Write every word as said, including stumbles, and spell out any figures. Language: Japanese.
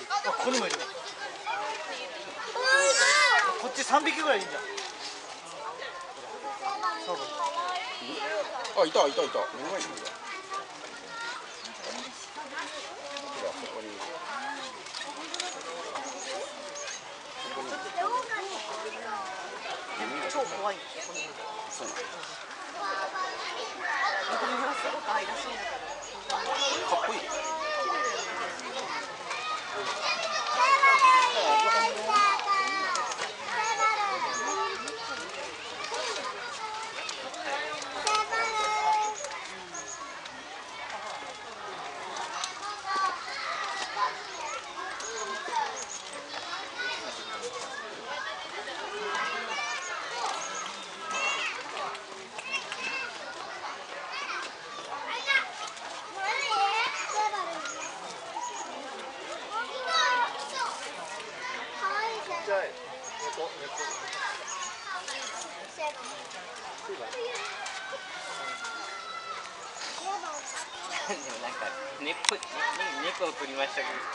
あ、ここにもいる。こっち三匹ぐらいいるじゃん。 あ、いたいたいた。目の前にいる。ここに。 超怖い。 そうなんだ。 見た目はすごく愛らしいんだけど。 かっこいい。 でもなんか猫、猫を取りましたけど。